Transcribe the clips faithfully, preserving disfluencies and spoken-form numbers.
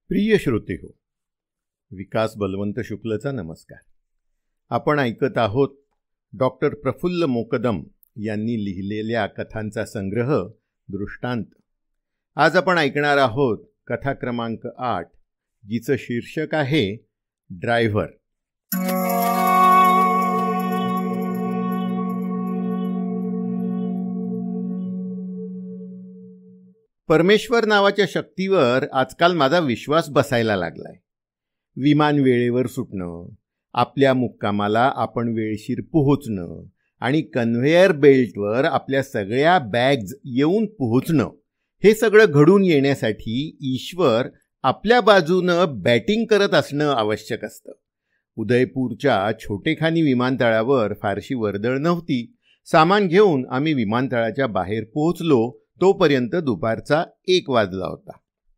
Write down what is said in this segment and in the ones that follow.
प्रिय श्रोतेहो, विकास बलवंत शुक्लचा नमस्कार. आपण ऐकत आहोत डॉक्टर प्रफुल्ल मोकदम यांनी लिहिलेल्या कथांचा संग्रह दृष्टांत. आज आपण ऐकणार आहोत कथा क्रमांक आठ, जिचं शीर्षक आहे ड्रायव्हर. परमेश्वर नावाच्या शक्तीवर आजकाल माझा विश्वास बसायला लागलाय. विमान वेळेवर सुटणं, आपल्या मुक्कामाला आपण वेळशीर पोहोचणं आणि कन्व्हेयर बेल्टवर आपल्या सगळ्या बॅग्ज येऊन पोहोचणं, हे सगळं घडून येण्यासाठी ईश्वर आपल्या बाजूनं बॅटिंग करत असणं आवश्यक असतं. उदयपूरच्या छोटेखानी विमानतळावर फारशी वर्दळ नव्हती. सामान घेऊन आम्ही विमानतळाच्या बाहेर पोहोचलो तोपर्यंत दुपारचा एक वाजला होता.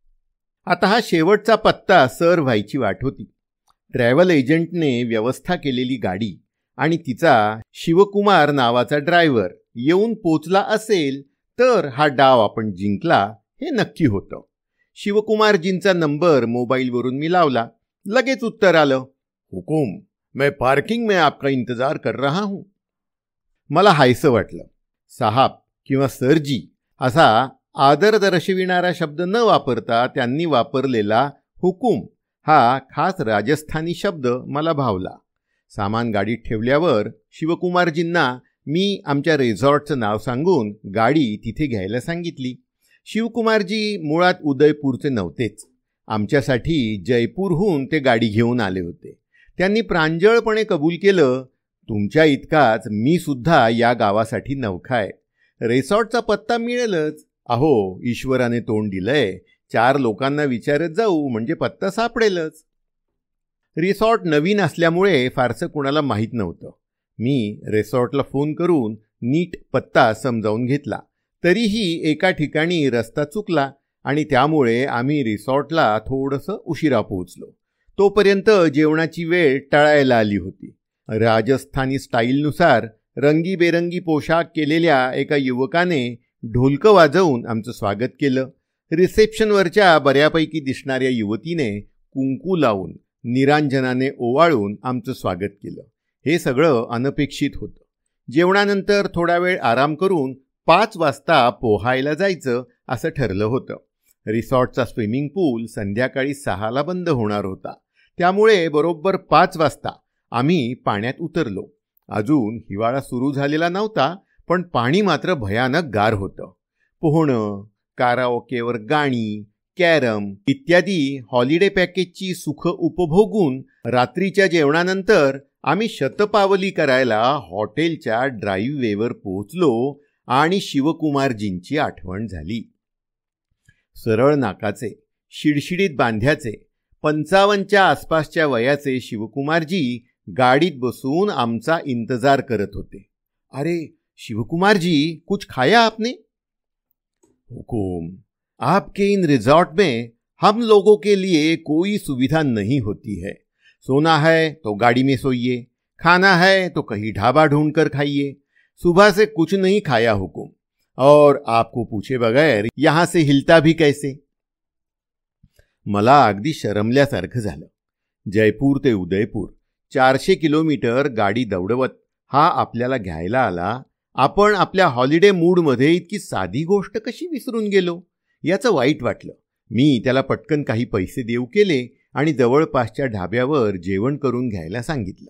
आता हा शेवटचा पत्ता सर व्हायची वाट होती. ट्रॅव्हल एजंटने व्यवस्था केलेली गाडी आणि तिचा शिवकुमार नावाचा ड्रायव्हर येऊन पोचला असेल तर हा डाव आपण जिंकला हे नक्की होतं. शिवकुमारजींचा नंबर मोबाईलवरून मी लावला. लगेच उत्तर आलं, हुकुम, मैं पार्किंग में आपका इंतजार कर रहा हूं. मला हायसं वाटलं. साहब किंवा सरजी असा आदर दर्शविणारा शब्द न वापरता त्यांनी वापरलेला हुकुम हा खास राजस्थानी शब्द मला भावला. सामान गाडीत ठेवल्यावर शिवकुमारजींना मी आमच्या रिसॉर्टचं नाव सांगून गाडी तिथे घ्यायला सांगितली. शिवकुमारजी मुळात उदयपूरचे नव्हतेच. आमच्यासाठी जयपूरहून ते गाडी घेऊन आले होते. त्यांनी प्रांजळपणे कबूल केलं, तुमच्या इतकाच मी सुद्धा या गावासाठी नवखाय. रिसॉर्टचा पत्ता मिळेलच. अहो, ईश्वराने तोंड दिलंय. चार लोकांना विचारत जाऊ म्हणजे पत्ता सापडेलच. रिसॉर्ट नवीन असल्यामुळे फारसं कुणाला माहीत नव्हतं. मी रिसॉर्टला फोन करून नीट पत्ता समजावून घेतला. तरीही एका ठिकाणी रस्ता चुकला आणि त्यामुळे आम्ही रिसॉर्टला थोडंसं उशिरा पोहोचलो. तोपर्यंत जेवणाची वेळ टळायला आली होती. राजस्थानी स्टाईलनुसार रंगीबेरंगी पोशाख केलेल्या एका युवकाने ढोलकं वाजवून आमचं स्वागत केलं. रिसेप्शनवरच्या बऱ्यापैकी दिसणाऱ्या युवतीने कुंकू लावून निरांजनाने ओवाळून आमचं स्वागत केलं. हे सगळं अनपेक्षित होतं. जेवणानंतर थोडा वेळ आराम करून पाच वाजता पोहायला जायचं असं ठरलं होतं. रिसॉर्टचा स्विमिंग पूल संध्याकाळी सहाला बंद होणार होता. त्यामुळे बरोबर पाच वाजता आम्ही पाण्यात उतरलो. अजून हिवाळा सुरू झालेला नव्हता, पण पाणी मात्र भयानक गार होतं. पोहणं, काराओकेवर गाणी, कॅरम इत्यादी हॉलिडे पॅकेजची सुख उपभोगून रात्रीच्या जेवणानंतर आम्ही शतपावली करायला हॉटेलच्या ड्राईव्ह वेवर पोहोचलो आणि शिवकुमारजींची आठवण झाली. सरळ नाकाचे, शिडशिडीत बांध्याचे, पंचावन्नच्या आसपासच्या वयाचे शिवकुमारजी गाडीत बसून आमचा इंतजार करत होते. अरे शिवकुमारजी, कुछ खाया आपने? हुकुम, आपके इन रिजॉर्ट में हम लोगों के लिए कोई सुविधा नहीं होती है. सोना है तो गाड़ी में सोइए, खाना है तो कहीं ढाबा ढूंढ कर खाइए. सुबह से कुछ नहीं खाया हुकुम, और आपको पूछे बगैर यहां से हिलता भी कैसे. मला अगदी शरमल्यासारखं झालं. जयपूर ते उदयपूर चारशे किलोमीटर गाडी दौडवत हा आपल्याला घ्यायला आला. आपण आपल्या हॉलिडे मूडमध्ये इतकी साधी गोष्ट कशी विसरून गेलो याचं वाईट वाटलं. मी त्याला पटकन काही पैसे देऊ केले आणि जवळपासच्या ढाब्यावर जेवण करून घ्यायला सांगितलं.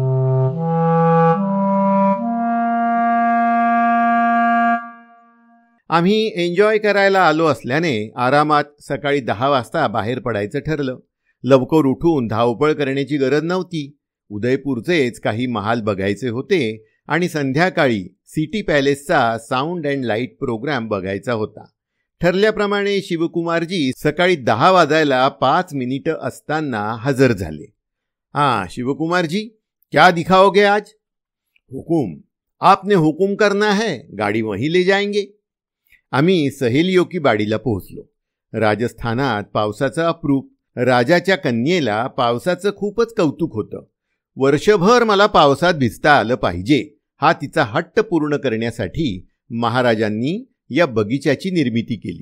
आम्ही एन्जॉय करायला आलो असल्याने आरामात सकाळी दहा वाजता बाहेर पडायचं ठरलं. लवकर उठून धावपळ करण्याची गरज नव्हती. उदयपूरचेच काही महाल बघायचे होते आणि संध्याकाळी सिटी पॅलेसचा साऊंड अँड लाईट प्रोग्राम बघायचा होता. ठरल्याप्रमाणे शिवकुमारजी सकाळी दहा वाजायला पाच मिनिटं असताना हजर झाले. हां शिवकुमारजी, क्या दिखाओगे आज? हुकुम, आपने हुकुम करना है, गाडी वहीं ले जाएंगे. आम्ही सहेलियों की बाडीला पोहोचलो. राजस्थानात पावसाचं अप्रूप. राजाच्या कन्येला पावसाचं खूपच कौतुक होतं. वर्षभर मला पावसात भिजता आलं पाहिजे हा तिचा हट्ट पूर्ण करण्यासाठी महाराजांनी या बगीच्याची निर्मिती केली.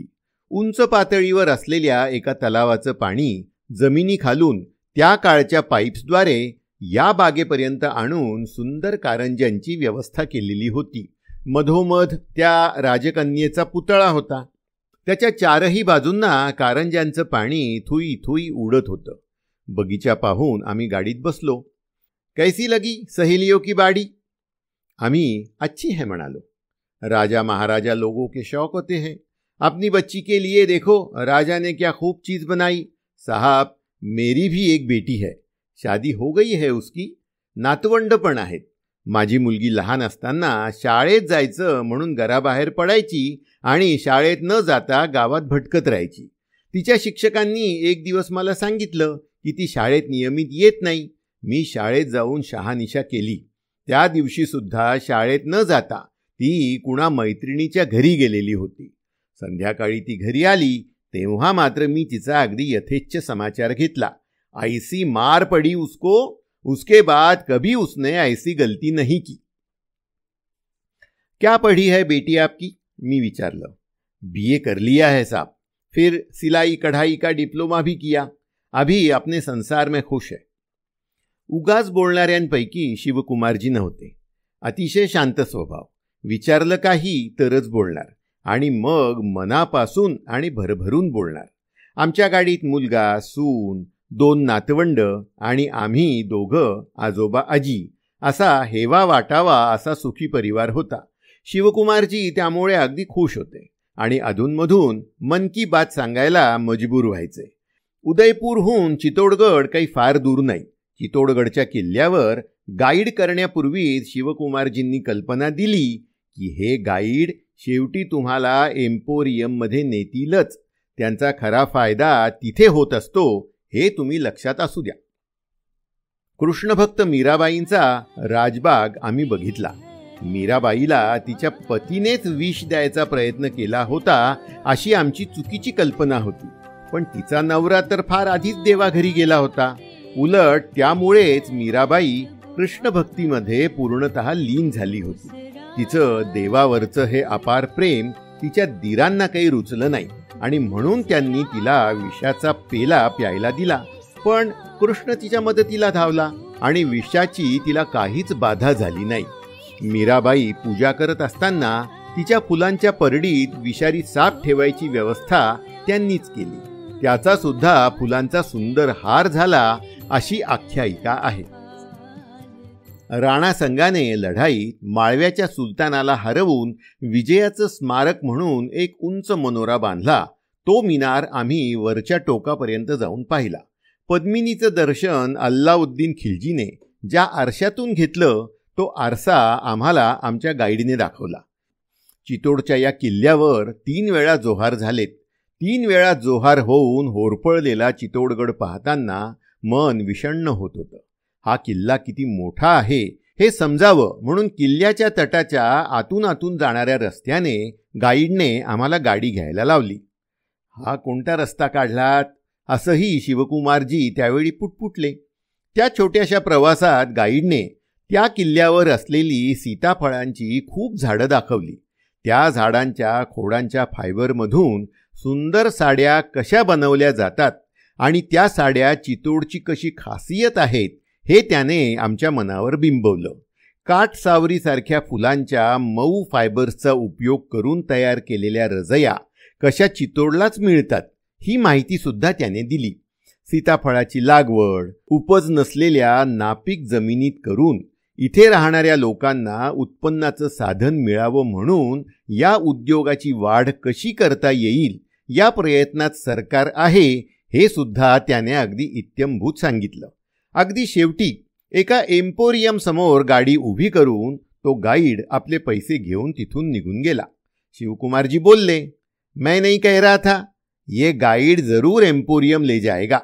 उंच पातळीवर असलेल्या एका तलावाचं पाणी जमिनीखालून त्या काळच्या पाईप्सद्वारे या बागेपर्यंत आणून सुंदर कारंज्यांची व्यवस्था केलेली होती. मधोमध त्या राजकन्येचा पुतळा होता. त्याच्या चारही बाजूंना कारंज्यांचं पाणी थुई थुई उडत होतं. बगीचा पाहून आम्ही गाडीत बसलो. कैसी लगी सहेलियों की बाड़ी? आम्ही अच्छी है म्हणालो. राजा महाराजा लोगों के शौक होते हैं. अपनी बच्ची के लिए देखो राजा ने क्या खूब चीज बनाई. साहब मेरी भी एक बेटी है. शादी हो गई है उसकी. नातवंड पण आहेत. माझी मुलगी लहान असताना शाळेत जायचं म्हणून घराबाहेर पडायची आणि शाळेत न जाता गावात भटकत राहायची. तिच्या शिक्षकांनी एक दिवस मला सांगितलं की ती शाळेत नियमित येत नाही. मी शाळेत जाऊन शहानिशा केली. त्या दिवशी सुद्धा शाळेत न जाता ती कुणा मैत्रिणीच्या घरी गेलेली होती. संध्याकाळी ती घरी आली तेव्हा मात्र मी तिचा अगदी यथेच्छ समाचार घेतला. ऐसी मार पडी उसको, उसके बाद कभी उसने ऐसी गलती नहीं की. क्या पढ़ी है बेटी आपकी? मी विचारलं. बीए कर लिया है साहब. फिर सिलाई कढ़ाई का डिप्लोमा भी किया. अभी अपने संसार में खुश है. उगाच बोलणाऱ्यांपैकी शिवकुमारजी नव्हते. अतिशय शांत स्वभाव. विचारलं काही तरच बोलणार आणि मग मनापासून आणि भरभरून बोलणार. आमच्या गाडीत मुलगा, सून, दोन नातवंड आणि आम्ही दोघं आजोबा आजी असा हेवा वाटावा असा सुखी परिवार होता. शिवकुमारजी त्यामुळे अगदी खुश होते आणि अधूनमधून मन की बात सांगायला मजबूर व्हायचे. उदयपूरहून चितोडगड काही फार दूर नाही. चितोडगडच्या किल्ल्यावर गाईड करण्यापूर्वीच शिवकुमारजींनी कल्पना दिली की हे गाईड शेवटी तुम्हाला एम्पोरियममध्ये नेतीलच. त्यांचा खरा फायदा तिथे होत असतो हे तुम्ही लक्षात असू द्या. कृष्णभक्त मीराबाईंचा राजबाग आम्ही बघितला. मीराबाईला तिच्या पतीनेच विष द्यायचा प्रयत्न केला होता अशी आमची चुकीची कल्पना होती. पण तिचा नवरा तर फार आधीच देवाघरी गेला होता. उलट त्यामुळेच मीराबाई कृष्णभक्तीमध्ये पूर्णतः लीन झाली होती. तिचं देवावरचं हे अपार प्रेम तिच्या दिरांना काही रुचलं नाही आणि म्हणून त्यांनी तिला विषाचा पेला प्यायला दिला. पण कृष्ण तिच्या मदतीला धावला आणि विषाची तिला काहीच बाधा झाली नाही. मीराबाई पूजा करत असताना तिच्या फुलांच्या परडीत विषारी साप ठेवायची व्यवस्था त्यांनीच केली. त्याचा सुद्धा फुलांचा सुंदर हार झाला अशी आख्यायिका आहे. राणा संगाने लढाईत माळव्याच्या सुलतानाला हरवून विजयाचं स्मारक म्हणून एक उंच मनोरा बांधला. तो मिनार आम्ही वरच्या टोकापर्यंत जाऊन पाहिला. पद्मिनीचं दर्शन अल्लाउद्दीन खिलजीने ज्या आरशातून घेतलं तो आरसा आम्हाला आमच्या गाईडने दाखवला. चितोडच्या या किल्ल्यावर तीन वेळा जोहार झालेत. तीन वेळा जोहार होऊन होरपळलेला चितोडगड पाहताना मन विषण्ण होत होतं. हा किल्ला किती मोठा आहे हे समजावं म्हणून किल्ल्याच्या तटाच्या आतून आतून जाणाऱ्या रस्त्याने गाईडने आम्हाला गाडी घ्यायला लावली. हा कोणता रस्ता काढलात असंही शिवकुमारजी त्यावेळी पुटपुटले. त्या छोट्याशा प्रवासात गाईडने त्या किल्ल्यावर असलेली सीताफळांची खूप झाडं दाखवली. त्या झाडांच्या खोडांच्या फायबरमधून सुंदर साड्या कशा बनवल्या जातात आणि त्या साड्या चितोडची कशी खासियत आहेत हे त्याने आमच्या मनावर बिंबवलं. काठसावरीसारख्या फुलांच्या मऊ फायबर्सचा उपयोग करून तयार केलेल्या रजया कशा चितोडलाच मिळतात ही माहिती सुद्धा त्याने दिली. सीताफळाची लागवड उपज नसलेल्या नापीक जमिनीत करून इथे राहणाऱ्या लोकांना उत्पन्नाचं साधन मिळावं म्हणून या उद्योगाची वाढ कशी करता येईल या प्रयत्नात सरकार आहे हे सुद्धा त्याने अगदी इत्यंभूत सांगितलं. अगदी शेवटी एका एम्पोरियम समोर गाडी उभी करून तो गाईड आपले पैसे घेऊन तिथून निघून गेला. शिवकुमारजी बोलले, मैं नहीं कह रहा था, ये गाइड जरूर एम्पोरियम ले जाएगा.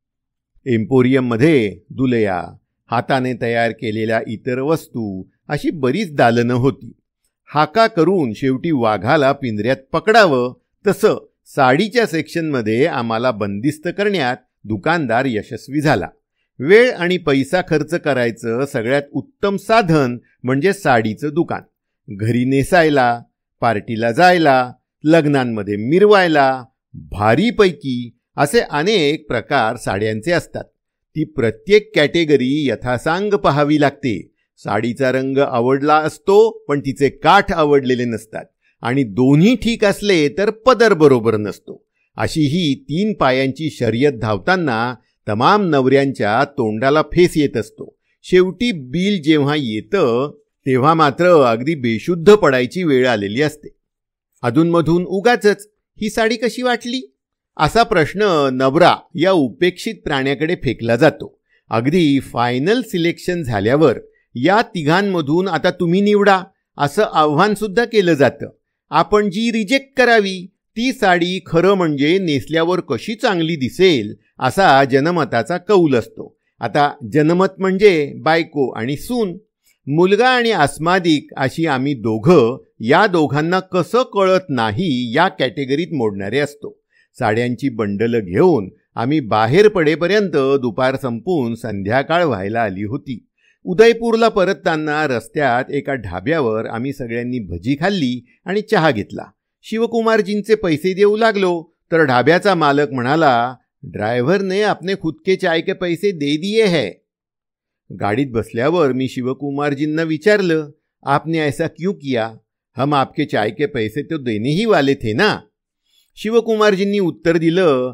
एम्पोरियम मध्ये दुलया, हाताने तयार केलेल्या इतर वस्तू अशी बरीच दालनं होती. हाका करून शेवटी वाघाला पिंजऱ्यात पकडावं तसं साडीच्या सेक्शनमध्ये आम्हाला बंदिस्त करण्यात दुकानदार यशस्वी झाला. वेळ आणि पैसा खर्च करायचं सगळ्यात उत्तम साधन म्हणजे साडीचं दुकान. घरी नेसायला, पार्टीला जायला, लग्नांमध्ये मिरवायला, भारीपैकी असे अनेक प्रकार साड्यांचे असतात. ती प्रत्येक कॅटेगरी यथासांग पाहावी लागते. साडीचा रंग आवडला असतो पण तिचे काठ आवडलेले नसतात आणि दोन्ही ठीक असले तर पदर बरोबर नसतो. अशी ही तीन पायांची शर्यत धावताना तमाम नवऱ्यांच्या तोंडाला फेस येत असतो. शेवटी बिल जेव्हा येतं तेव्हा मात्र अगदी बेशुद्ध पडायची वेळ आलेली असते. अधूनमधून उगाचच ही साडी कशी वाटली असा प्रश्न नवरा या उपेक्षित प्राण्याकडे फेकला जातो. अगदी फायनल सिलेक्शन झाल्यावर या तिघांमधून आता तुम्ही निवडा असं आव्हान सुद्धा केलं जातं. आपण जी रिजेक्ट करावी ती साडी खरं म्हणजे नेसल्यावर कशी चांगली दिसेल असा जनमताचा कौल असतो. आता जनमत म्हणजे बायको आणि सून, मुलगा आणि अस्मादिक अशी आम्ही दोघं या दोघांना कसं कळत नाही या कॅटेगरीत मोडणारे असतो. साड्यांची बंडलं घेऊन आम्ही बाहेर पडेपर्यंत दुपार संपून संध्याकाळ व्हायला आली होती. उदयपूरला परतताना रस्त्यात एका ढाब्यावर आम्ही सगळ्यांनी भजी खाल्ली आणि चहा घेतला. शिवकुमारजींचे पैसे देऊ लागलो तर ढाब्याचा मालक म्हणाला, ड्रायव्हर ने अपने खुद के चाय के पैसे दे दिए है. गाडीत बसल्यावर मी शिवकुमारजींना विचारलं, आपने ऐसा क्यों किया? हम आपके चाय के पैसे तो देने ही वाले थे ना. शिवकुमारजींनी उत्तर दिलं,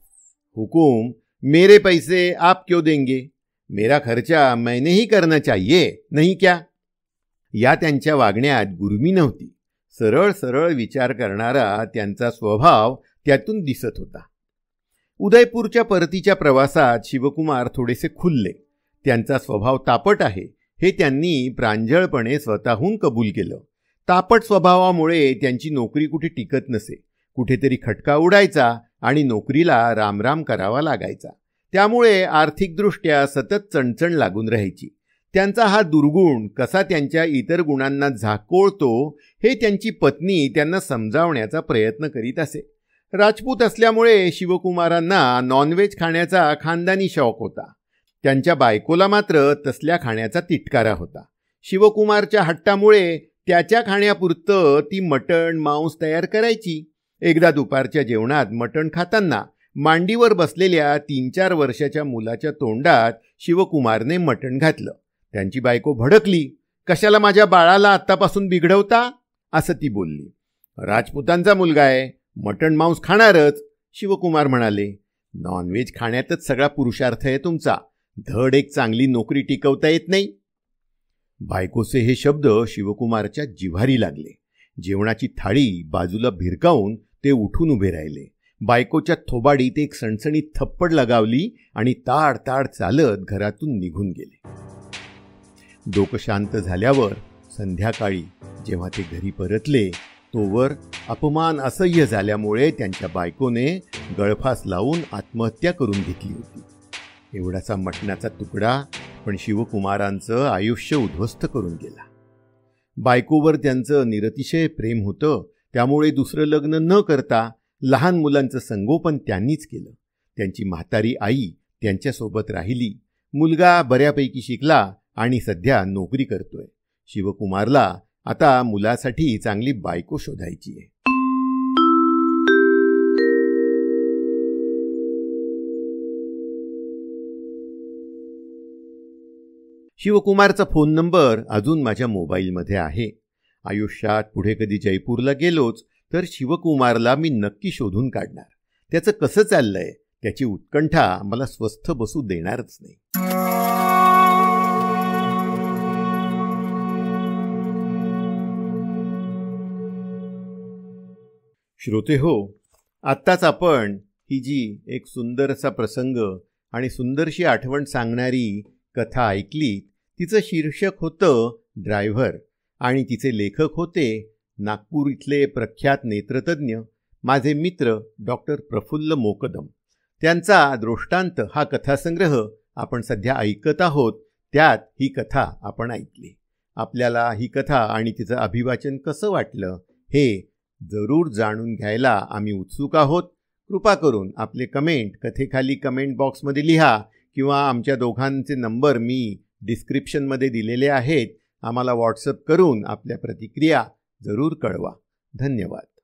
हुकुम, मेरे पैसे आप क्यों देंगे? मेरा खर्चा मैंने ही करना चाहिए, नहीं क्या? या त्यांच्या वागण्यात गुरमी नव्हती. सरळ सरळ विचार करणारा त्यांचा स्वभाव त्यातून दिसत होता. उदयपूरच्या परतीच्या प्रवासात शिवकुमार थोडेसे खुलले. त्यांचा स्वभाव तापट आहे हे त्यांनी प्रांजळपणे स्वतःहून कबूल केलं. तापट स्वभावामुळे त्यांची नोकरी कुठे टिकत नसे. कुठेतरी खटका उडायचा आणि नोकरीला रामराम करावा लागायचा. त्यामुळे आर्थिकदृष्ट्या सतत चणचण लागून राहायची. त्यांचा हा दुर्गुण कसा त्यांच्या इतर गुणांना झाकोळतो हे त्यांची पत्नी त्यांना समजावण्याचा प्रयत्न करीत असे. राजपूत असल्यामुळे शिवकुमारांना नॉनव्हेज खाण्याचा खानदानी शौक होता. त्यांच्या बायकोला मात्र तसल्या खाण्याचा तिटकारा होता. शिवकुमारच्या हट्टामुळे त्याच्या खाण्यापुरतं ती मटण मांस तयार करायची. एकदा दुपारच्या जेवणात मटण खाताना मांडीवर बसलेल्या तीन चार वर्षाच्या मुलाच्या तोंडात शिवकुमारने मटण घातलं. त्यांची बायको भडकली, कशाला माझ्या बाळाला आत्तापासून बिघडवता असं ती बोलली. राजपुतांचा मुलगा आहे, मटण मांस खाणारच. शिवकुमार म्हणाले, नॉनव्हेज खाण्यातच सगळा पुरुषार्थ आहे तुमचा. धड एक चांगली नोकरी टिकवता येत नाही. बायकोचे हे शब्द शिवकुमारच्या जिव्हारी लागले. जेवणाची थाळी बाजूला भिरकावून ते उठून उभे राहिले. बायकोच्या थोबाडीत एक सणसणीत थप्पड लगावली आणि ताड ताड चालत घरातून निघून गेले. डोकं शांत झाल्यावर संध्याकाळी जेव्हा ते घरी परतले तोवर अपमान असह्य झाल्यामुळे त्यांच्या बायकोने गळफास लावून आत्महत्या करून घेतली होती. एवढासा मटणाचा तुकडा पण शिवकुमारांचं आयुष्य उद्ध्वस्त करून गेला. बायकोवर त्यांचं निरतिशय प्रेम होतं. त्यामुळे दुसरं लग्न न करता लहान मुलांचं संगोपन त्यांनीच केलं. त्यांची म्हातारी आई त्यांच्यासोबत राहिली. मुलगा बऱ्यापैकी शिकला आणि सध्या नोकरी करतोय. शिवकुमारला आता मुलासाठी चांगली बायको शोधायची आहे. शिवकुमारचा फोन नंबर अजून माझ्या मोबाईलमध्ये आहे. आयुष्यात पुढे कधी जयपूरला गेलोच तर शिवकुमारला मी नक्की शोधून काढणार. त्याचं कसं चाललंय त्याची उत्कंठा मला स्वस्थ बसू देणारच नाही. श्रोते हो, आत्ताच आपण ही जी एक सुंदरसा प्रसंग आणि सुंदरशी आठवण सांगणारी कथा ऐकली, तिचं शीर्षक होतं ड्रायव्हर आणि तिचे लेखक होते नागपूर इथले प्रख्यात नेत्रतज्ञ माझे मित्र डॉक्टर प्रफुल्ल मोकदम. त्यांचा दृष्टांत हा कथासंग्रह आपण सध्या ऐकत आहोत. त्यात ही कथा आपण ऐकली. आपल्याला ही कथा आणि तिचं अभिवाचन कसं वाटलं हे जरूर जाणून घ्यायला आम्ही उत्सुक आहोत. कृपा करून आपले कमेंट कथेखाली कमेंट बॉक्समध्ये लिहा किंवा आमच्या दोघांचे नंबर मी डिस्क्रिप्शनमध्ये दिलेले आहेत. आम्हाला व्हॉट्सअप करून आपल्या प्रतिक्रिया जरूर कळवा. धन्यवाद.